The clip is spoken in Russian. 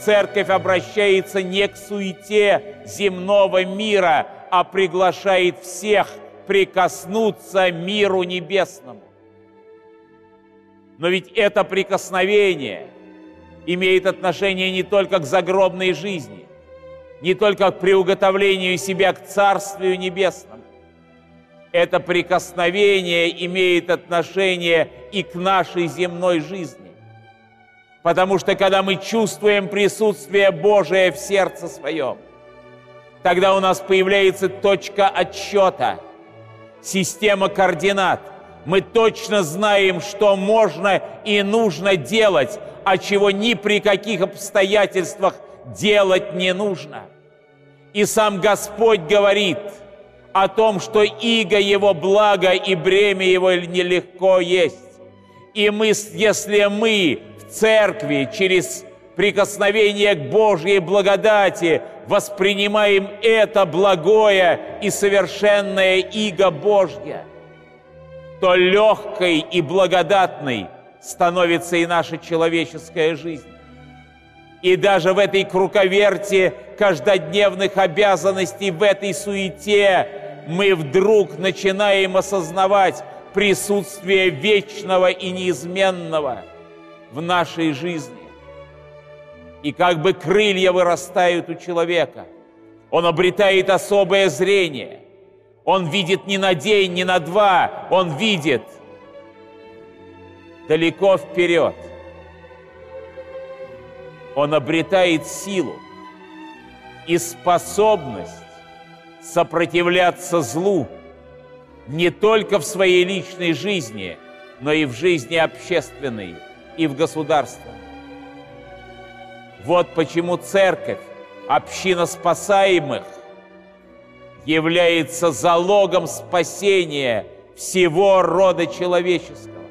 церковь обращается не к суете земного мира, а приглашает всех прикоснуться миру небесному. Но ведь это прикосновение имеет отношение не только к загробной жизни, не только к приуготовлению себя к Царствию Небесному. Это прикосновение имеет отношение и к нашей земной жизни. Потому что когда мы чувствуем присутствие Божие в сердце своем, тогда у нас появляется точка отсчета, система координат. Мы точно знаем, что можно и нужно делать, а чего ни при каких обстоятельствах делать не нужно. И сам Господь говорит о том, что иго Его благо и бремя Его нелегко есть. И если мы в церкви через прикосновение к Божьей благодати воспринимаем это благое и совершенное иго Божье, то легкой и благодатной становится и наша человеческая жизнь. И даже в этой круговерти каждодневных обязанностей, в этой суете мы вдруг начинаем осознавать присутствие вечного и неизменного в нашей жизни. И как бы крылья вырастают у человека, он обретает особое зрение. Он видит не на день, не на два, он видит далеко вперед. Он обретает силу и способность сопротивляться злу не только в своей личной жизни, но и в жизни общественной, и в государстве. Вот почему церковь, община спасаемых, является залогом спасения всего рода человеческого.